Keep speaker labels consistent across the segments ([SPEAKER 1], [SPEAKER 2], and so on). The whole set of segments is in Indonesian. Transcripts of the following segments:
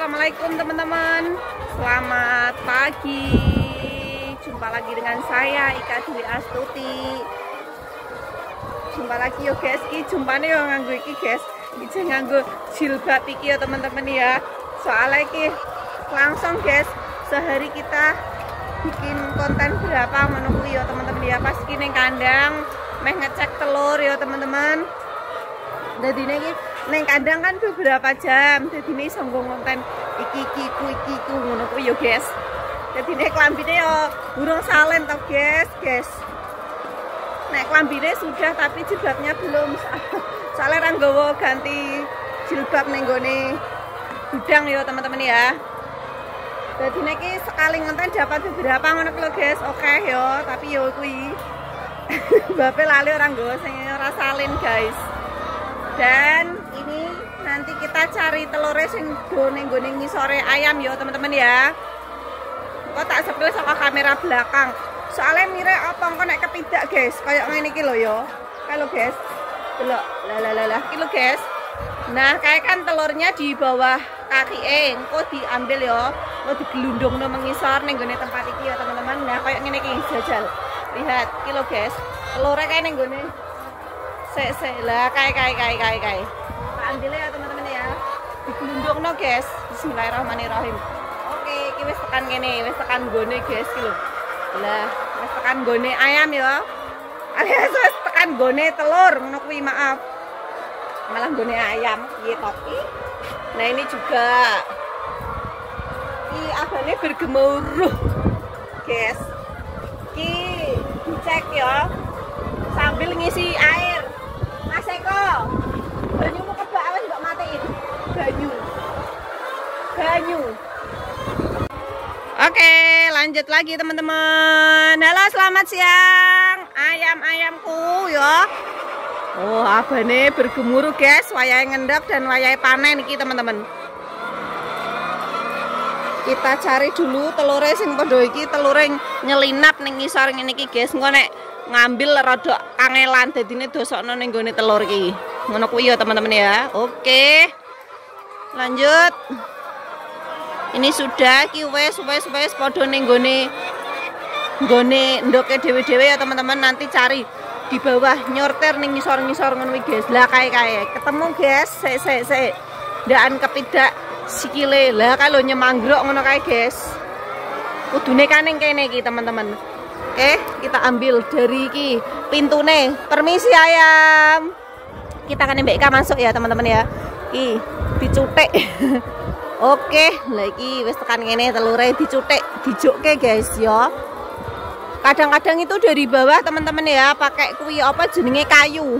[SPEAKER 1] Assalamualaikum teman-teman. Selamat pagi. Jumpa lagi dengan saya Ika Dwi Astuti. Jumpa lagi yo guys. Ki jumpane yo nganggo iki guys. Iki nganggo jilbab iki ya teman-teman ya. Soalnya iki langsung guys, sehari kita bikin konten berapa menunggu ya teman-teman ya. Pas ning kandang meh ngecek telur ya teman-teman. Jadi ini neng kandang kan beberapa jam, jadi ini songong konten iki ngono kuwi yo guys. Jadi ini klambine yo burung salen toh guys. Nek klambine sudah tapi jilbabnya belum. Soalnya orang nggawa ganti jilbab ning gone gudang yo teman-teman ya. Jadi ini sekali ngonten dapat beberapa ngono kuwi guys. Oke yo, tapi yo kuwi bape lali orang nggawa sing ora salin guys. Dan ini nanti kita cari telurnya sing gone-gone ngisore ayam ya teman-teman ya. Kok tak sepil saka kamera belakang. Soalnya mire apa kok nek kepidak guys, kayak ngene iki lho ya. Kalau guys. Delok. Lah iki lho guys. Nah, kayak kan telurnya di bawah kaki engko diambil ya. Mau digelundungno mengisor ning gone tempat iki ya teman-teman. Nah, kayak ngene iki jajal. Lihat iki lho guys. Telurnya kayak ning gone lah kayak ambil ya teman-teman ya, digelundung no guys. Bismillahirrahmanirrahim. Oke, iki wis tekan kene, wis tekan gone guys iki lho. Lah, wis tekan gone ayam ya. Alias wis tekan gone telur ngono kuwi, maaf. Malah gone ayam piye topi. Nah, ini juga iki abane bergemuruh. Guys. Iki dicek ya. Sambil ngisi air. Mas Eko, banyumu kebak wis mbok matiin. Banyu. Oke, lanjut lagi teman-teman. Halo, selamat siang. Ayam-ayamku ya. Oh, abane bergemuruh guys, wayahe ngendhok dan wayahe panen iki teman-teman. Kita cari dulu telure sing padha iki, telure nyelinap ning ngisor ngene iki guys. Engko nek ngambil rodok kangelan dadine dosokno ning gone telur iki. Ngono kuwi ya teman-teman ya. Oke. Lanjut. Ini sudah ki wis padha ning gone ndoke dhewe-dhewe ya teman-teman. Nanti cari di bawah nyorter ning ngisor-ngisor ngono kuwi guys. Lah kae ketemu guys. Sik. Ndakan kepidak sikile. Lah kalau nyemanggrok ngono kae guys. Kudune kan ning kene iki teman-teman. Oke, kita ambil dari ki pintune. Permisi ayam. Kita akan Mbak Ika masuk ya teman-teman ya. Ki dicutek. Oke, lah iki wis tekan kene telure dicutek, dijokke guys ya. Kadang-kadang itu dari bawah teman-teman ya, pakai kuwi apa jenenge kayu.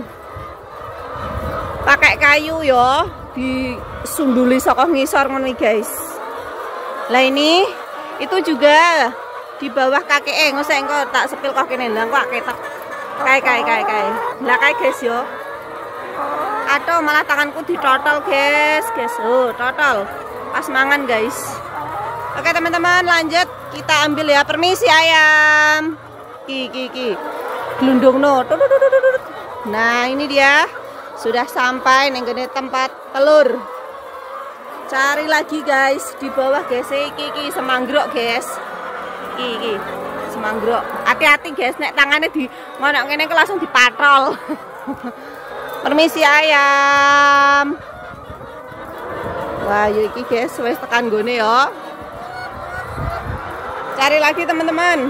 [SPEAKER 1] Pakai kayu ya, disunduli saka ngisor ngono guys. Lah ini itu juga di bawah kaki ngosek engko tak sepil kok kene lha kok ketok kae lah kae guys yo. Atau malah tanganku ditotol guys. Oh totol pas mangan guys. Oke teman-teman, lanjut kita ambil ya. Permisi ayam. Ki glundungno. Nah ini dia sudah sampai ning tempat telur. Cari lagi guys di bawah guys. Iki semanggrok guys. Iki semanggrok. Hati-hati guys, nek tangane di ngono ngene langsung dipatrol. Permisi ayam. Wah, yo iki guys wis tekan gone ya. Cari lagi teman-teman.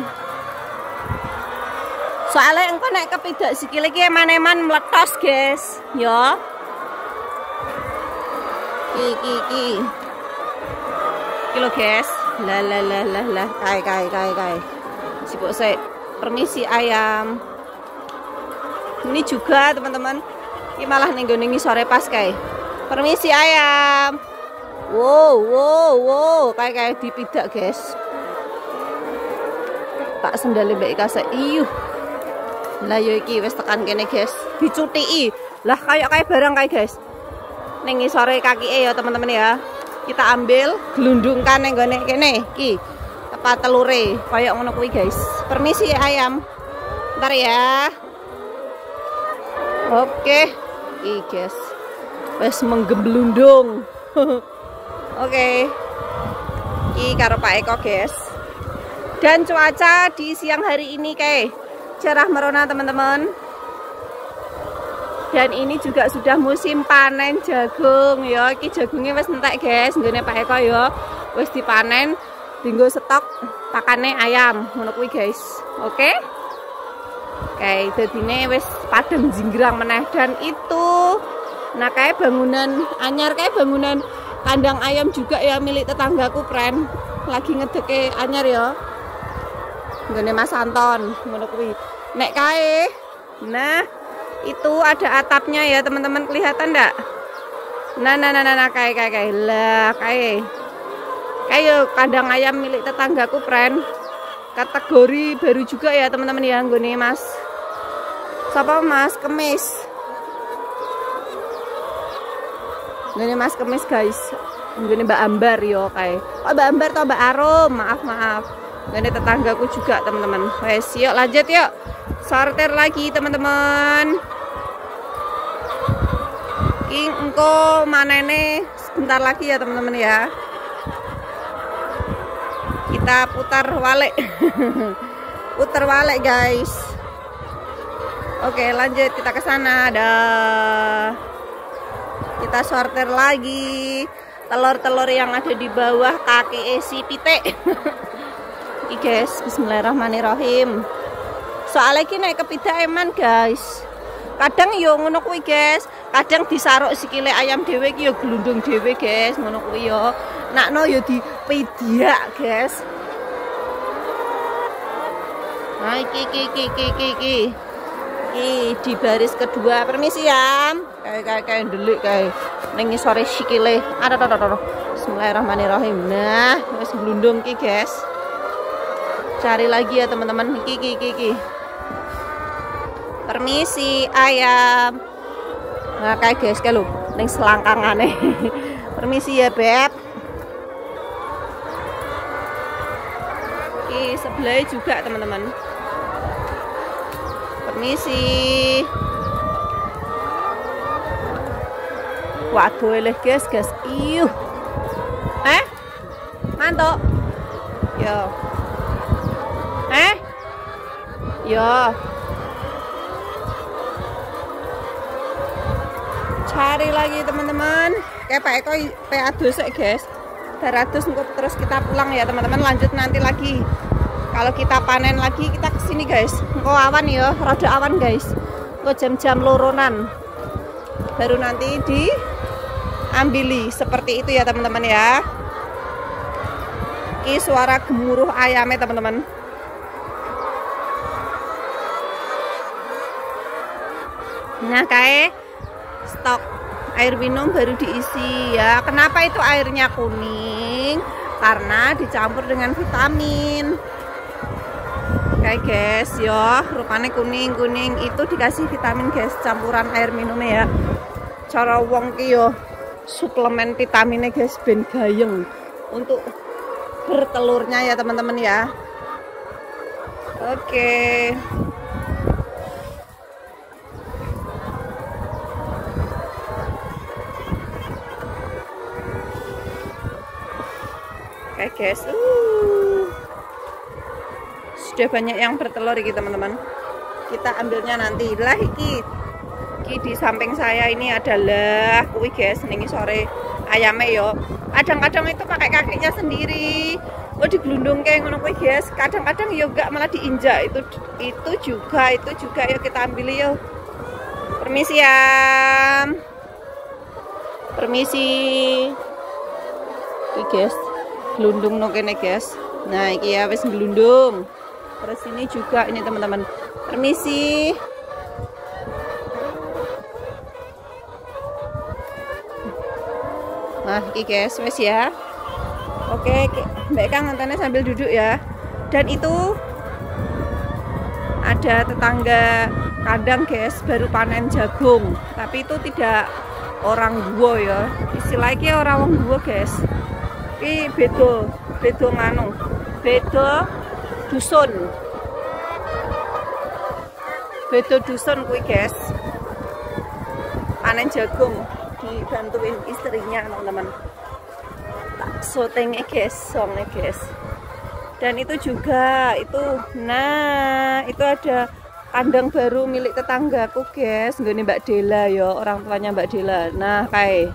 [SPEAKER 1] Soalnya engko nek kepidak sikile iki eman-eman meletos guys, ya. Iki lho guys. Lah kae. Sibuk saya. Permisi ayam. Ini juga teman-teman. Ini malah ning gone ngisore pas kae. Permisi ayam. Wow. Kae dipidak guys. Tak sendale Mbak Ika sik. Lah yo iki wis tekan kene guys. Dicutiki. Lah kayak barang kae guys. Ning ngisore kakike ya teman-teman ya. Kita ambil, gelundungkan yang gone kene iki tepat telure kayak ngono kuwi guys. Permisi ayam. Ntar ya. Oke. Iki guys. Wes menggemblundung. Oke. Iki karo Pak Eko guys. Dan cuaca di siang hari ini kayak cerah merona teman-teman. Dan ini juga sudah musim panen jagung ya. Iki jagungnya wis entek guys, nggone Pak Eko ya. Wis dipanen, dinggo stok pakane ayam ngono kuwi guys. Oke? Kayak dadine wis padang jinggrang meneh dan itu nah kayak bangunan anyar, kayak bangunan kandang ayam juga ya milik tetanggaku pren. Lagi ngedeke anyar ya. Nggone Mas Anton ngono kuwi. Nek kae nah itu ada atapnya ya teman-teman, kelihatan enggak? Nah kayak lah kayak kandang ayam milik tetanggaku pren. Kategori baru juga ya teman-teman ya, nggone Mas siapa Mas Kemis, nggone Mas Kemis guys, nggone Mbak Ambar yo kayak Mbak Ambar atau Mbak Arum, maaf nggone tetanggaku juga teman-teman. Wes yuk lanjut yuk sortir lagi teman-teman. King engko manene sebentar lagi ya teman-teman ya. Kita putar walik. Putar walik guys. Oke lanjut kita ke sana. Kita sortir lagi telur-telur yang ada di bawah kaki si pitik. Iki guys, bismillahirrahmanirrahim. Soalnya iki nek kepidak eman guys. Kadang yo ngono kuwi guys, kadang disaruk sikile ayam dhewe iki yo glundung dhewe guys, ngono kuwi yo. Nakno yo dipidak guys. Nah iki di baris kedua. Permisi ya. Kayak ndelik kayak ning sore sikile. Aduh. Bismillahirrahmanirrahim. Nah, wis glundung ki guys. Cari lagi ya teman-teman. Iki. Permisi ayam. Nah kayak guys kayak lo ning selangkangane. Permisi ya beb. Oke sebelah juga teman-teman. Permisi. Waduh eleh guys. Iuh. Mantuk. Yo. Yo. Cari lagi teman-teman. Kayak Pak Eko adus guys. Adus terus kita pulang ya teman-teman. Lanjut nanti lagi. Kalau kita panen lagi kita kesini guys. Engko awan ya, rada awan guys. Engko jam-jam loronan. Baru nanti diambili seperti itu ya teman-teman ya. Ini suara gemuruh ayamnya teman-teman. Nah kayak stok air minum baru diisi ya. Kenapa itu airnya kuning? Karena dicampur dengan vitamin. Kayak guys ya, rupanya kuning itu dikasih vitamin guys, campuran air minumnya ya. Cara wong ki yo suplemen vitaminnya guys ben gayeng untuk bertelurnya ya teman-teman ya. Oke. Oke guys, sudah banyak yang bertelur gitu teman-teman. Kita ambilnya nanti lah iki di samping saya ini adalah kuwi guys, ning sore ayamnya yo. Kadang-kadang itu pakai kakinya sendiri. Digelundung kayak ngono kuwi guys. Kadang-kadang yo enggak malah diinjak. Itu juga yuk kita ambil yuk. Permisi ya. Permisi. Oke guys. Gelundung no kene guys. Nah iki ya wis gelundung. Terus ini juga ini teman-teman. Permisi. Nah iki guys wis ya. Oke, Mbak Kang nontonnya sambil duduk ya. Dan itu ada tetangga kandang guys baru panen jagung. Tapi itu tidak orang gua ya. Istilahnya orang gua guys. Ini beda dusun. Beda dusun kuwi guys. Panen jagung dibantuin istrinya teman-teman. Tak syutingnya guys, songnya guys. Dan itu juga itu, nah itu ada kandang baru milik tetanggaku guys, nggone Mbak Dela ya, orang tuanya Mbak Dela. Nah kayak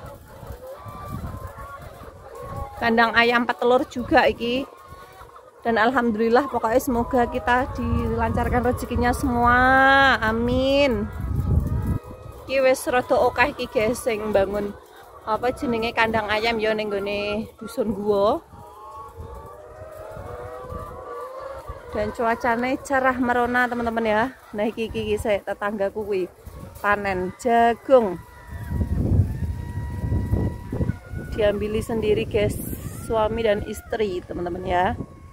[SPEAKER 1] kandang ayam petelur juga iki. Dan alhamdulillah pokoknya semoga kita dilancarkan rezekinya semua, amin. Iki wis rada akeh iki guys sing bangun apa jenenge kandang ayam ya ning gone dusun gua. Dan cuacanya cerah merona teman-teman ya. Nah iki saya tetanggaku kuwi panen jagung. Diambili sendiri guys, suami dan istri teman-teman ya.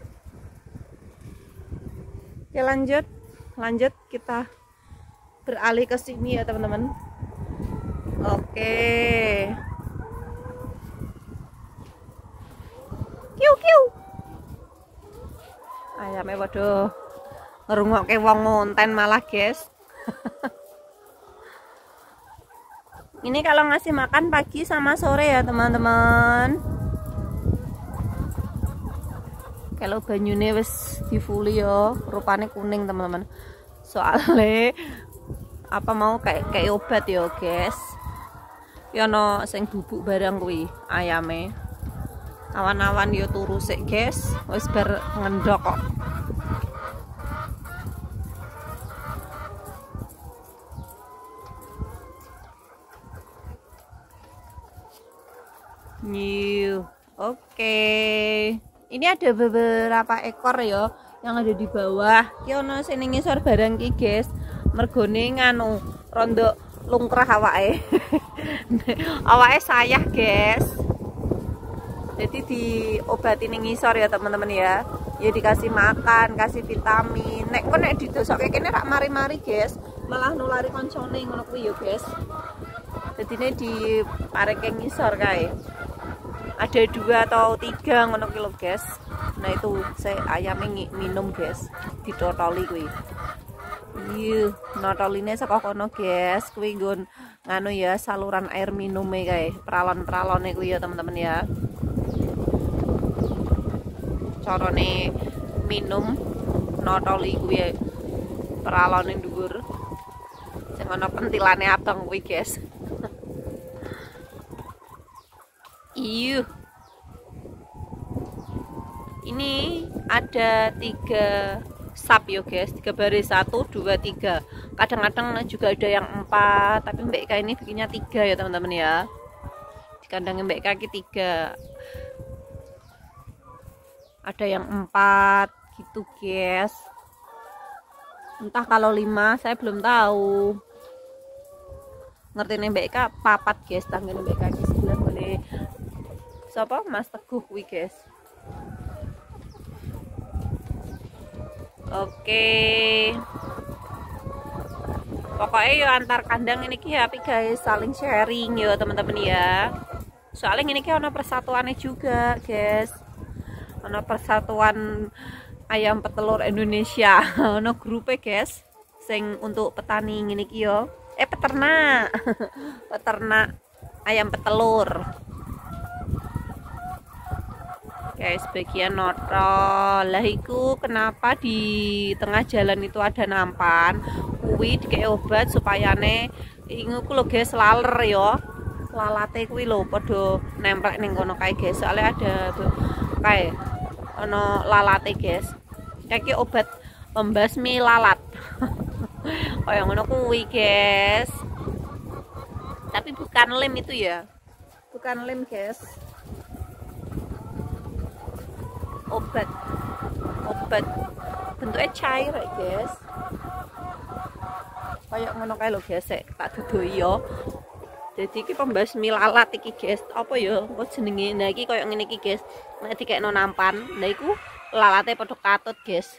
[SPEAKER 1] Oke lanjut kita beralih ke sini ya teman-teman. Oke. Kiu kiu. Ayamnya waduh ngerungokke wong ngonten malah guys. Ini kalau ngasih makan pagi sama sore ya teman-teman. Kalau banyune wis difuli ya, rupanya kuning teman-teman. Soalnya apa mau kayak obat ya guys. Ya no sing bubuk barang kuwi ayame. Awan-awan yo turu sik guys, wis bar ngendok kok. Oke. Ini ada beberapa ekor ya yang ada di bawah. Ki ono sing ngisor barang ki guys. Mergone nganu rondo lungkrah awake. Awake sayah guys. Jadi diobati ning ngisor ya teman-teman ya. Ya dikasih makan, kasih vitamin. Nek kok nek didosokke kene rak mari-mari guys, malah nulari koncone ngono kuwi ya guys. Dadine dipareke ngisor kae. Ada 2 atau 3 ngono ki lho guys. Nah itu saya ayamnya minum guys, ditotoli kuwi. Notoline saka kono guys, kuwi nggon nganu ya saluran air minume kae, peralon-peralone kuwi ya teman-teman ya. Carane minum notoli kuwi peralone dhuwur. Sing ana pentilane abang kuwi guys. Ini ada 3 sap ya guys, 3 baris, 1, 2, 3. Kadang-kadang juga ada yang 4, tapi Mbak Eka ini bikinnya 3 ya teman-teman ya. Di kandangnya Mbak Eka 3. Ada yang 4 gitu guys. Entah kalau 5 saya belum tahu. Ngerti nih Mbak Eka 4 guys, tanggane Mbak Eka iki sebelah boleh. Siapa Mas Teguh kuwi guys. Oke. Pokoknya ya antar kandang ini ki api guys, saling sharing ya teman-teman ya. Soalnya ini ki ono persatuannya juga guys. Ono persatuan ayam petelur Indonesia. Ono grupnya guys sing untuk petani ngene iki yo. Peternak. Peternak ayam petelur. Guys, bagian notol. Lah iku kenapa di tengah jalan itu ada nampan? Kuwi dikek obat supayane ingu ku lho guys laler ya. Lalate kuwi lho padha nempel ning kono kae guys. Soalnya ada kae ono lalate guys. Kayak obat pembasmi lalat. Kayak ngono kuwi guys. Tapi bukan lem itu ya. Bukan lem guys. Obat bentuknya cair ya guys. Kayak ngono kae lho guys, tak dudoi ya. Jadi iki pembasmi lalat iki guys. Apa ya apa jenenge? Nah iki koyo ngene iki guys. Nek dikekno nampan, nah iku lalate padha katut guys.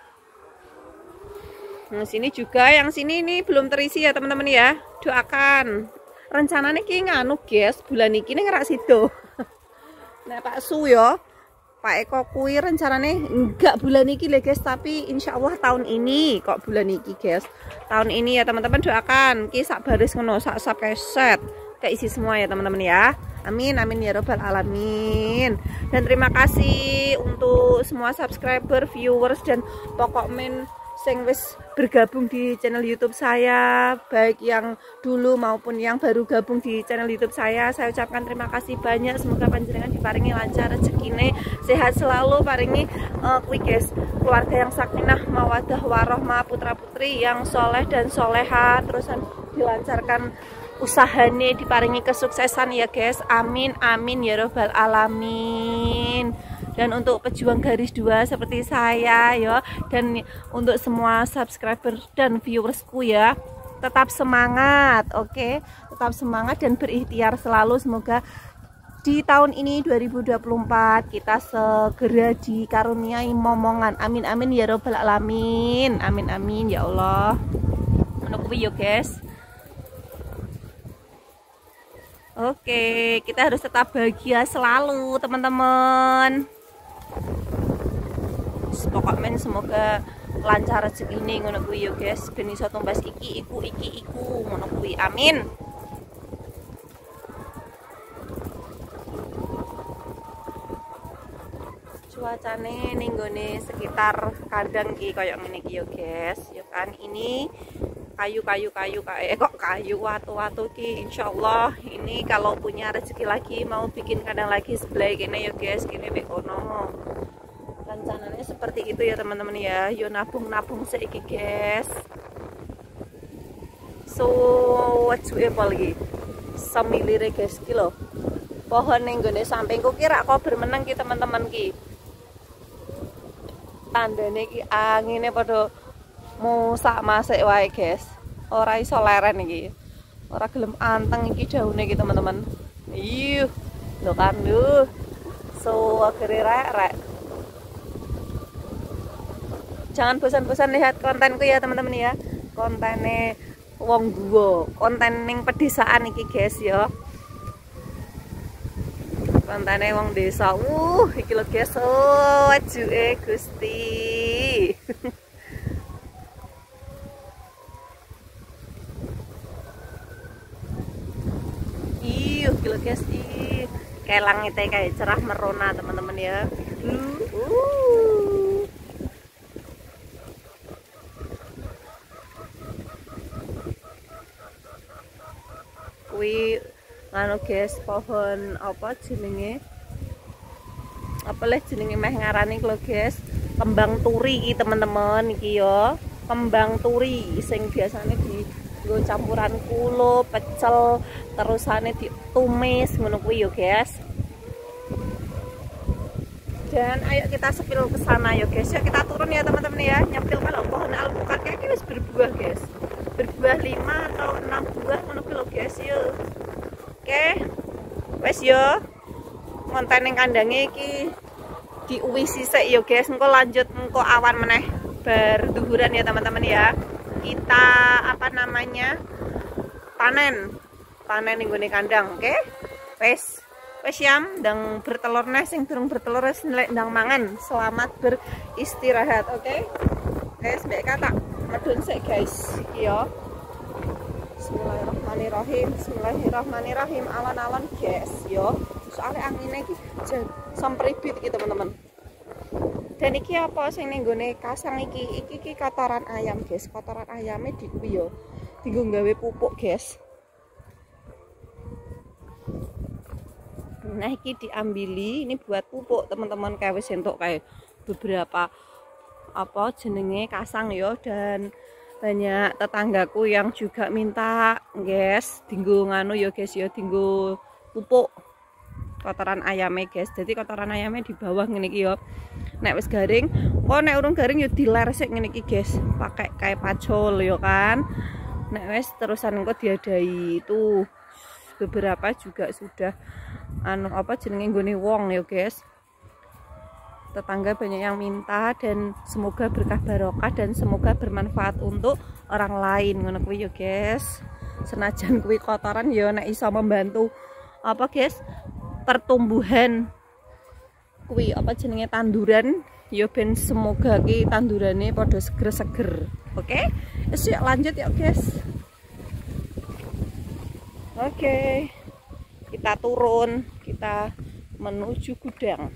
[SPEAKER 1] Nah sini juga, yang sini ini belum terisi ya teman-teman ya. Doakan. Rencananya ki nganu guys, bulan iki ning rak sido. Nah Pak Su ya. Pak Eko kuwi rencananya enggak bulan ini le guys, tapi insya Allah tahun ini kok bulan ini guys. Tahun ini ya teman-teman doakan ki sak baris ngono sak keset keisi semua ya teman-teman ya. Amin amin ya robbal alamin. Dan terima kasih untuk semua subscriber, viewers dan pokokmen sing wis bergabung di channel YouTube saya, baik yang dulu maupun yang baru gabung di channel YouTube saya ucapkan terima kasih banyak. Semoga panjenengan diparingi lancar rezekine, sehat selalu, paringi kuwi guys, keluarga yang sakinah mawadah warohmah, putra putri yang soleh dan soleha, terusan dilancarkan usahanya, diparingi kesuksesan ya guys. Amin amin ya robbal alamin. Dan untuk pejuang garis 2 seperti saya ya, dan untuk semua subscriber dan viewersku ya, tetap semangat, oke? Tetap semangat dan berikhtiar selalu. Semoga di tahun ini 2024 kita segera dikaruniai momongan. Amin amin ya robbal alamin. Amin amin ya Allah. Menunggu ya guys. Oke, kita harus tetap bahagia selalu teman-teman. Pokoknya semoga lancar rezeki ini ngono kuwi yo guys, ben iso tumbas iki iku ngono kuwi. Amin. Cuacane ning gone sekitar kandang iki koyo ngene iki yo guys. Ya kan ini kayu watu-watu ki, insyaallah ini kalau punya rezeki lagi mau bikin kandang lagi sebelah kene ya guys, kene mek kono. Rencananya seperti itu ya teman-teman ya. Yo nabung saiki guys. So wajuke apa lagi? Samilire guys ki lho. Pohon ning gone sampingku ki rak kober meneng ki teman-teman ki. Tandane ki angine padha musak masik wae guys, ora iso leren iki, ora gelem anteng iki daune iki teman-teman. Iyuh lho kan lho, so akhirnya rek. Jangan bosan-bosan lihat kontenku ya teman-teman ya, kontene wong guwa, konten ning pedesaan iki guys ya, kontene wong desa. Iki lho guys, wajuke Gusti. Gila guys, kayak langitnya kayak cerah merona teman-teman ya. Kui anu guys, pohon apa jenenge? Apa leh jenenge meh ngarani lho guys? Kembang turi teman-teman iki ya. Kembang turi sing biasanya di campuran kulo, pecel, terusane ditumis ngono kuwi yo guys. Dan ayo kita sepil ke sana yo guys. Yuk kita turun ya teman-teman ya. Nyepil kalau pohon alpukat kayak wis berbuah guys. Berbuah 5 atau 6 buah ngono kuwi lho guys yo. Oke. Wes yo. Ngonten ning kandange iki diuwisi sik yo guys. Engko lanjut engko awan meneh bar duhuran ya teman-teman ya. Kita apa namanya panen ning kandang, oke? Wes yam ndang bertelur neh, sing durung bertelur wis ndang mangan. Selamat beristirahat, oke? Wes mbek kata medun sik guys iki ya. Bismillahirrahmanirrahim. Alon-alon guys ya. Soalnya anginnya iki sampribit iki teman-teman. Dan iki apa sing ning gone kasang iki kotoran ayam guys. Kotoran ayamnya dikuwi yo dienggo gawe pupuk guys. Nah iki diambili ini buat pupuk teman-teman, kayak wis entuk kayak beberapa apa jenenge kasang yo. Dan banyak tetanggaku yang juga minta guys dienggo nganu yo guys yo, dienggo pupuk kotoran ayamnya guys. Jadi kotoran ayamnya di bawah ngene iki yo. Nek wis garing, kok nek urung garing yo diler sik ngene iki guys, pakai kayak pacul yo kan. Nek wis terusan engko diadai itu beberapa juga sudah anu apa jenenge nggone wong yo guys. Tetangga banyak yang minta dan semoga berkah barokah dan semoga bermanfaat untuk orang lain ngono kuwi yo guys. Senajan kuwi kotoran yo nek iso membantu apa guys pertumbuhan kuwi apa jenenge tanduran ya ben semoga ki tandurane pada seger-seger. Oke? Wis yuk lanjut ya guys. Oke, kita turun, kita menuju gudang.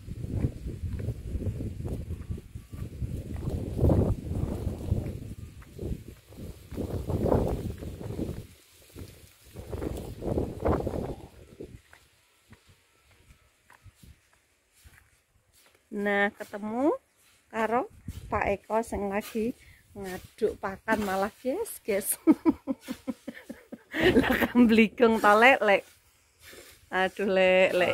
[SPEAKER 1] Nah, ketemu karo Pak Eko sing lagi ngaduk pakan malah guys. Lah kamblikung ta lek. Aduh lek.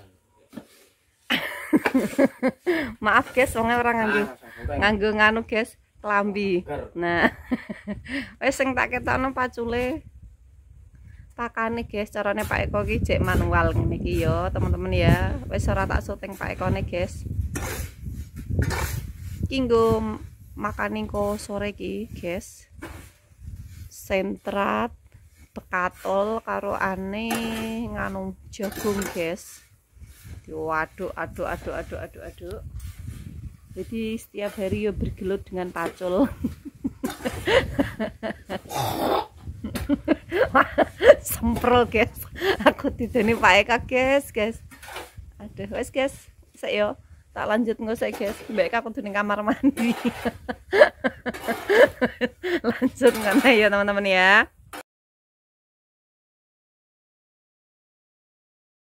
[SPEAKER 1] Maaf guys, wonge ora nganggo nganu guys, klambi. Nah. Wis sing tak ketokno pacule pakane guys, carane Pak Eko ki jek manual ngene iki ya, teman-teman ya. Wis ora tak syuting Pak Ekone guys. Iki nggo makane ko sore ki guys. Sentrat bekatol karo ane nganu jagung guys. Waduh, aduk. Jadi setiap hari yo bergelut dengan pacul. Semprol guys. Aku dideni Pak Eka guys. Aduh, wes guys. Sik yo. Tak lanjut ngosek guys. Mbak Eka kudu ning kamar mandi. Lanjut ngene ya teman-teman ya.